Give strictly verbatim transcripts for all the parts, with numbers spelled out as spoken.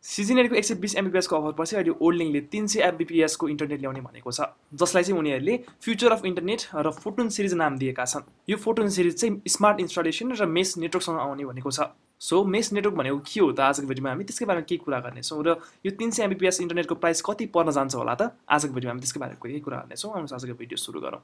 सिजनेटको एक सय बीस एमबीपीएस को अफर पछि अहिले वर्ल्डलिंकले तीन सय एमबीपीएस को इन्टरनेट ल्याउने भनेको छ, जसलाई चाहिँ उनीहरूले फ्युचर अफ इन्टरनेट र फोटोन सिरिज नाम दिएका छन्। यो फोटोन सिरिज चाहिँ स्मार्ट इन्स्टलेसन र मेस नेटवर्कसँग आउने भनेको छ। सो मेस नेटवर्क भनेको के हो त? आजको भिडियोमा हामी त्यसकै बारेमा केही कुरा गर्नेछौँ र यो तीन सय एमबीपीएस इन्टरनेटको प्राइस कति पर्न जान्छ होला त? आजको भिडियोमा हामी त्यसकै बारेमा केही कुरा गर्नेछौँ। आउनुहोस् आजको भिडियो सुरु गरौँ।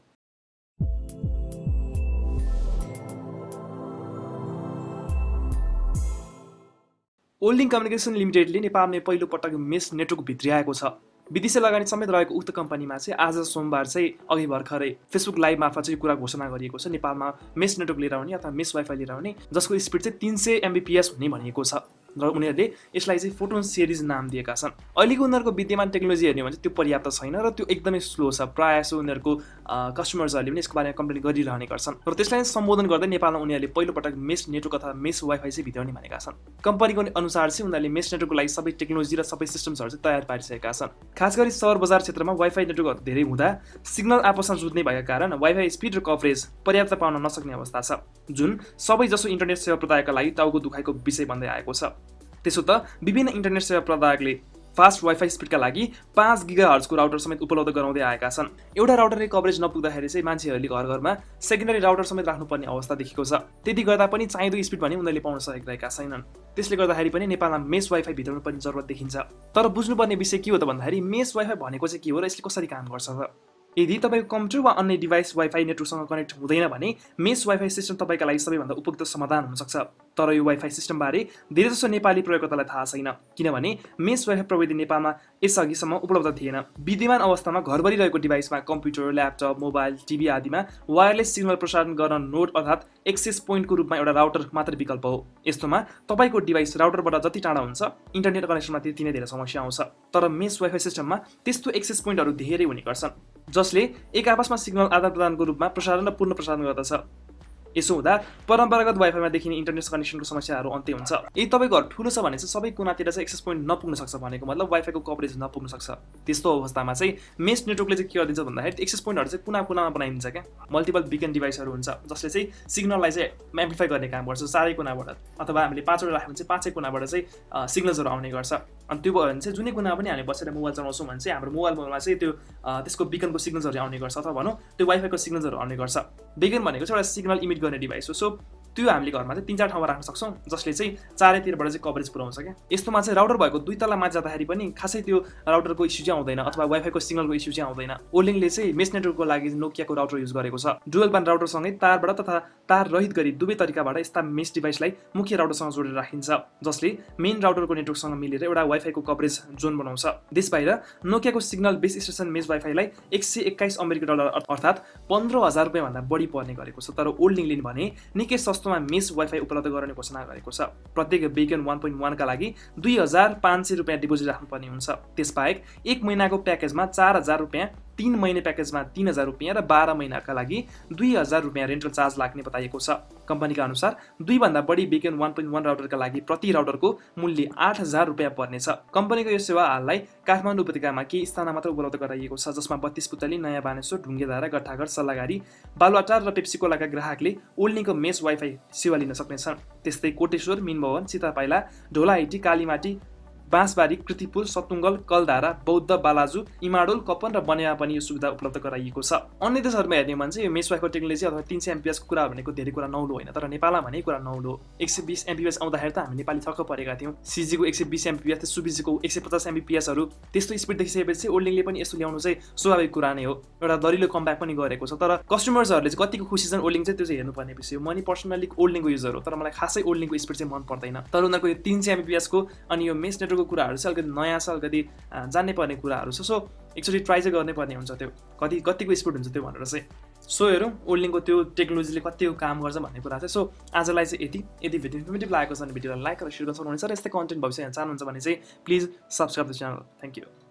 वर्ल्डलिंक कम्युनिकेसन लिमिटेडले नेपालमा पहिलो पटक मेस नेटवर्क भित्रिआएको छ। विदेशी लगानी समेत रहेको उक्त कम्पनीमा चाहिँ आज सोमबार चाहिँ अघि भर्खरै फेसबुक लाइभ मार्फत चाहिँ यो कुरा घोषणा गरिएको छ। नेपालमा मेस नेटवर्क लिएर आउने अथवा मेस वाइफाई लिएर आउने जसको स्पिड चाहिँ तीन सय एमबीपीएस हुने भनिएको छ र उनीहरूले यसलाई चाहिँ फोटोन सिरिज नाम दिएका छन्। अहिलेको उनीहरूको विद्यमान टेक्नोलोजी हेर्ने भने त्यो पर्याप्त छैन र त्यो एकदमै स्लो छ। प्रायः जसो उनीहरूको कस्टमर्सहरूले पनि यसको बारेमा कम्प्लेन गरिरहने गर्छन् र त्यसलाई सम्बोधन गर्दै नेपालमा उनीहरूले पहिलो पटक मेस नेटवर्क अथवा मेस वाइफाई चाहिँ भित्राउने भनेका छन्। कम्पनीको अनुसार चाहिँ उनीहरूले मेस नेटवर्कको लागि सबै टेक्नोलोजी र सबै सिस्टम्सहरू चाहिँ तयार पारिसकेका छन्। खास गरी सहर बजार क्षेत्रमा वाइफाई नेटवर्कहरू धेरै हुँदा सिग्नल आपसमा जुट्ने भएका कारण वाइफाई स्पिड र कभरेज पर्याप्त पाउन नसक्ने अवस्था छ, जुन सबै जसो इन्टरनेट सेवा प्रदायकका लागि टाउको दुखाइको विषय बन्दै आएको छ। त्यसो त विभिन्न इन्टरनेट सेवा प्रदायकले फास्ट वाइफाई स्पिडका लागि पाँच गिगाहर्जको राउटर समेत उपलब्ध गराउँदै आएका छन्। एउटा राउटरले कभरेज नपुग्दाखेरि चाहिँ मान्छेहरूले घर घरमा सेकेन्डरी राउटर समेत राख्नुपर्ने अवस्था देखेको छ। त्यति गर्दा पनि चाहिँदो स्पिड भने उनीहरूले पाउन सकिरहेका छैनन्। त्यसले गर्दाखेरि पनि नेपालमा मेस वाइफाई भित्राउनु पर्ने जरुरत देखिन्छ। तर बुझ्नुपर्ने विषय के हो त भन्दाखेरि मेस वाइफाई भनेको चाहिँ के हो र यसले कसरी काम गर्छ त? यदि तपाईँको कम्प्युटर वा अन्य डिभाइस वाइफाई नेटवर्कसँग कनेक्ट हुँदैन भने मेस वाइफाई सिस्टम तपाईँका लागि सबैभन्दा उपयुक्त समाधान हुनसक्छ। तर यो वाइफाई सिस्टमबारे धेरैजसो नेपाली प्रयोगकर्तालाई थाहा छैन, किनभने मेस वाइफाई प्रविधि नेपालमा यसअघिसम्म उपलब्ध थिएन। विद्यमान अवस्थामा घरभरि रहेको डिभाइसमा कम्प्युटर, ल्यापटप, मोबाइल, टिभी आदिमा वायरलेस सिग्नल प्रसारण गर्न नोड अर्थात् एक्सेस पोइन्टको रूपमा एउटा राउटर मात्र विकल्प हो। यस्तोमा तपाईँको डिभाइस राउटरबाट जति टाढा हुन्छ इन्टरनेट कनेक्सनमा त्यति नै धेरै समस्या आउँछ। तर मेस वाइफाई सिस्टममा त्यस्तो एक्सेस पोइन्टहरू धेरै हुने गर्छन्, जसले एक आपसमा सिग्नल आदान प्रदानको रूपमा प्रसारण र पूर्ण प्रसारण गर्दछ। यसो हुँदा परम्परागत वाइफाईमा देखिने इन्टरनेट कनेक्सनको समस्याहरू अन्त्य हुन्छ। यदि तपाईँको घर ठुलो छ भने चाहिँ सबै कुनातिर चाहिँ एक्सेस पोइन्ट नपुग्न सक्छ भनेको मतलब वाइफाईको कभरेज नपुग्न सक्छ। त्यस्तो अवस्थामा चाहिँ मेस नेटवर्कले चाहिँ के गरिदिन्छ भन्दाखेरि एक्सेस पोइन्टहरू चाहिँ कुना कुनामा बनाइदिन्छ क्या। मल्टिपल बिकन डिभाइसहरू हुन्छ जसले चाहिँ सिग्नललाई चाहिँ एम्प्लिफाई गर्ने काम गर्छ चारै कुनाबाट, अथवा हामीले पाँचवटा राख्यो भने चाहिँ पाँचै कुनाबाट चाहिँ सिग्नल्सहरू आउने गर्छ। अनि त्यो भयो भने चाहिँ जुनै कुनामा पनि हामी बसेर मोबाइल चलाउँछौँ भने चाहिँ हाम्रो मोबाइलमा चाहिँ त्यो त्यसको बिकनको सिग्नल्सहरू आउने गर्छ, अथवा भनौँ त्यो वाइफाईको सिग्नल्सहरू आउने गर्छ। बिकन भनेको चाहिँ एउटा सिग्नल इमिट गर्ने डिभाइस हो। सो त्यो हामीले घरमा चाहिँ तीन चार ठाउँमा राख्न सक्छौँ जसले चाहिँ चारैतिरबाट चाहिँ कभरेज पुऱ्याउँछ क्या। यस्तोमा चाहिँ राउटर भएको दुई तला माथि जाँदाखेरि पनि खासै त्यो राउटरको इस्यु चाहिँ आउँदैन अथवा वाइफाईको सिग्नलको इस्यु चाहिँ आउँदैन। वर्ल्डलिंकले चाहिँ मेस नेटवर्कको लागि नोकियाको राउटर युज गरेको छ। डुअल ब्यान्ड राउटरसँगै तारबाट तथा तार रहित गरी दुवै तरिकाबाट यस्ता मेस डिभाइसलाई मुख्य राउटरसँग जोडेर राखिन्छ, जसले मेन राउटरको नेटवर्कसँग मिलेर एउटा वाइफाईको कभरेज जोन बनाउँछ। त्यसबाहिर नोकियाको सिग्नल बेस स्टेसन मेस वाइफाईलाई एक सय एक्काइस अमेरिकी डलर अर्थात् पन्ध्र हजार रुपियाँभन्दा बढी पर्ने गरेको छ। तर वर्ल्डलिंकले भने निकै सस्तोमा मेस वाइफाई उपलब्ध गराउने घोषणा गरेको छ। प्रत्येक बेकन वान पोइन्ट वानका लागि दुई हजार पाँच सय रुपियाँ डिपोजिट राख्नुपर्ने हुन्छ। त्यसबाहेक एक महिनाको प्याकेजमा चार हजार रुपियाँ, तीन महिने प्याकेजमा तीन हजार रुपियाँ र बाह्र महिनाका लागि दुई हजार रुपियाँ रेन्टल चार्ज लाग्ने बताइएको छ। कम्पनीका अनुसार दुईभन्दा बढी बेकन वान पोइन्ट वान राउटरका लागि प्रति राउटरको मूल्य आठ हजार रुपियाँ पर्नेछ। कम्पनीको यो सेवा हाललाई काठमाडौँ उपत्यकामा केही स्थानमा मात्र उपलब्ध गराइएको छ, जसमा बत्तीस पुतली, नयाँ बानेश्वर, ढुङ्गेधारा, गट्टाघर, सल्लाघारी, बालुवाटार र पेप्सिकोलाका ग्राहकले वर्ल्डलिंकको मेस वाइफाई सेवा लिन सक्नेछन्। त्यस्तै कोटेश्वर, मिनभवन, सीतापाइला, ढोलाइटी, कालीमाटी, बाँसबारी, कृतिपुर, सतुङ्गल, कलधारा, बौद्ध, बालाजु, इमाडोल, कपन र बनेवा पनि यो सुविधा उपलब्ध गराइएको छ। अन्य देशहरूमा हेर्ने भने चाहिँ यो मेस वाइफाई टेक्नोलोजी अथवा तीन सय एमबीपीएसको कुरा भनेको धेरै कुरा नौलो होइन, तर नेपालमा भने कुरा नौलो। एक सय बिस एमबीपीएस आउँदाखेरि त हामी नेपाली छक्क परेका थियौँ। सिजीको एक सय बिस एमबीपीएस, सुबिजीको एक सय पचास एमबीपीएसहरू त्यस्तो स्पिड देखिसकेपछि वर्ल्डलिंकले पनि यसो ल्याउनु चाहिँ स्वाभाविक कुरा नै हो। एउटा दरिलो कमब्याक पनि गरेको छ। तर कस्टमर्सहरूले चाहिँ कतिको खुसी छन् वर्ल्डलिंक चाहिँ त्यो चाहिँ हेर्नुपर्ने विषय हो। मनी पर्सनली वर्ल्डलिंकको युजर हो, तर मलाई खासै वर्ल्डलिंकको स्पिड चाहिँ मन पर्दैन। तर उनीहरूको यो तीन सय एमबीपीएसको अनि यो मेस नेटवर्कको कुराहरू चाहिँ अलिकति नयाँ छ, अलिकति जान्नै पर्ने कुराहरू छ। सो एकचोटि ट्राई चाहिँ गर्नै पर्ने हुन्छ त्यो कति कतिको स्पिड हुन्छ त्यो भनेर चाहिँ। सो हेरौँ वर्ल्डलिंकको त्यो टेक्नोलोजीले कतिको काम गर्छ भन्ने कुरा चाहिँ। सो आजलाई चाहिँ यति यदि भिडियो इन्फर्मेटिभ लागेको छ भने भिडियोलाई लाइक र सेयर गर्न सक्नुहुनेछ र यस्तै कन्टेन्ट भविष्यमा चाहनुहुन्छ भने चाहिँ please subscribe the channel. Thank you.